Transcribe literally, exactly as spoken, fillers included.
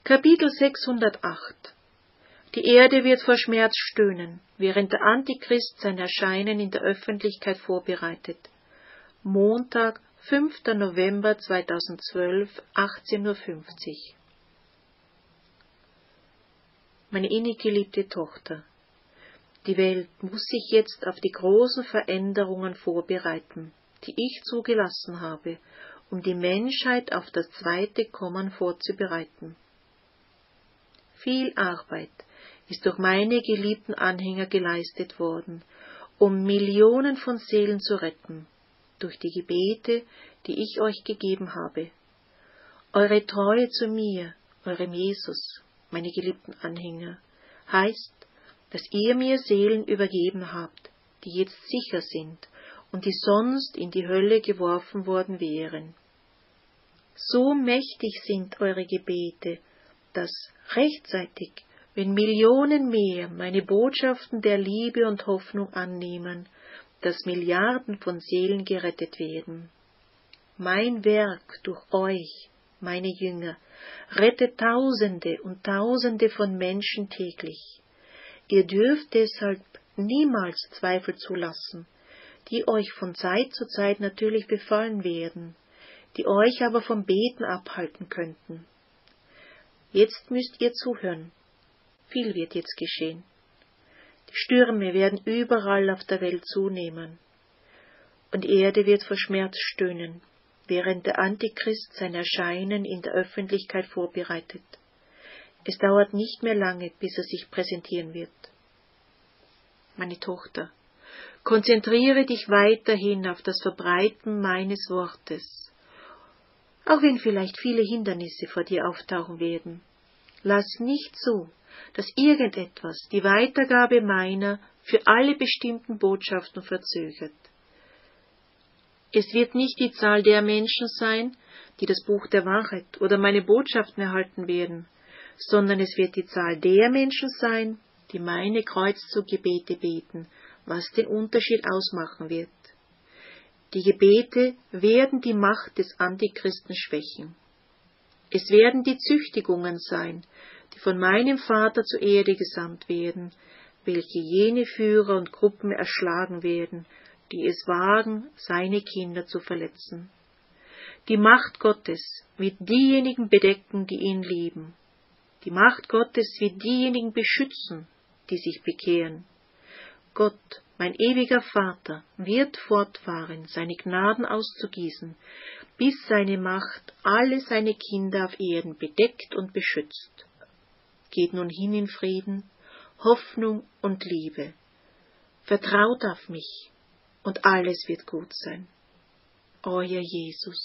Kapitel sechshundertacht. Die Erde wird vor Schmerz stöhnen, während der Antichrist sein Erscheinen in der Öffentlichkeit vorbereitet. Montag, fünfter November zweitausendzwölf, achtzehn Uhr fünfzig. Meine innig geliebte Tochter, die Welt muss sich jetzt auf die großen Veränderungen vorbereiten, die ich zugelassen habe, um die Menschheit auf das zweite Kommen vorzubereiten. Viel Arbeit ist durch meine geliebten Anhänger geleistet worden, um Millionen von Seelen zu retten, durch die Gebete, die ich euch gegeben habe. Eure Treue zu mir, eurem Jesus, meine geliebten Anhänger, heißt, dass ihr mir Seelen übergeben habt, die jetzt sicher sind und die sonst in die Hölle geworfen worden wären. So mächtig sind eure Gebete, dass rechtzeitig, wenn Millionen mehr meine Botschaften der Liebe und Hoffnung annehmen, dass Milliarden von Seelen gerettet werden. Mein Werk durch euch, meine Jünger, rettet Tausende und Tausende von Menschen täglich. Ihr dürft deshalb niemals Zweifel zulassen, die euch von Zeit zu Zeit natürlich befallen werden, die euch aber vom Beten abhalten könnten. Jetzt müsst ihr zuhören. Viel wird jetzt geschehen. Die Stürme werden überall auf der Welt zunehmen, und Erde wird vor Schmerz stöhnen, während der Antichrist sein Erscheinen in der Öffentlichkeit vorbereitet. Es dauert nicht mehr lange, bis er sich präsentieren wird. Meine Tochter, konzentriere dich weiterhin auf das Verbreiten meines Wortes, auch wenn vielleicht viele Hindernisse vor dir auftauchen werden. Lass nicht zu, dass irgendetwas die Weitergabe meiner für alle bestimmten Botschaften verzögert. Es wird nicht die Zahl der Menschen sein, die das Buch der Wahrheit oder meine Botschaften erhalten werden, sondern es wird die Zahl der Menschen sein, die meine Kreuzzuggebete beten, was den Unterschied ausmachen wird. Die Gebete werden die Macht des Antichristen schwächen. Es werden die Züchtigungen sein, die von meinem Vater zur Erde gesandt werden, welche jene Führer und Gruppen erschlagen werden, die es wagen, seine Kinder zu verletzen. Die Macht Gottes wird diejenigen bedecken, die ihn lieben. Die Macht Gottes wird diejenigen beschützen, die sich bekehren. Gott, mein ewiger Vater, wird fortfahren, seine Gnaden auszugießen, bis seine Macht alle seine Kinder auf Erden bedeckt und beschützt. Geht nun hin in Frieden, Hoffnung und Liebe. Vertraut auf mich, und alles wird gut sein. Euer Jesus.